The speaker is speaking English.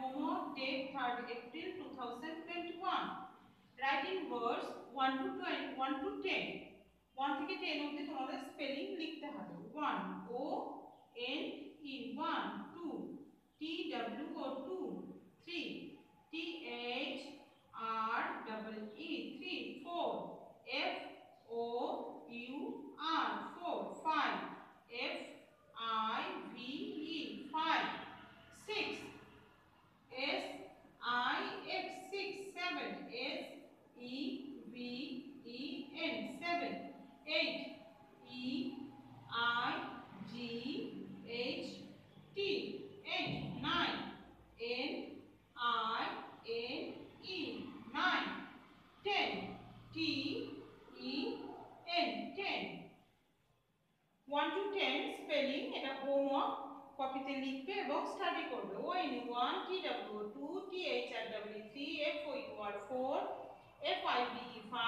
homework date 3rd April 2021. Writing words 1 to 10. 1 থেকে 10 অবধি তোমাদের স্পেলিং লিখতে হবে। 1 O N E 1 2 T W O 2 3 T H R double E 3 4 F O U R 4 5 F I V E 5 6 S I X 6 7 S E V E N 7 8 E I G H T 8 9 N I N E 9 10 T E N 10 1 to 10 spelling এটা homework কপিতে লিখবে এবং study করবে। O N E 1 T W 2 T H R W 3 F O U R 4 F I V E 5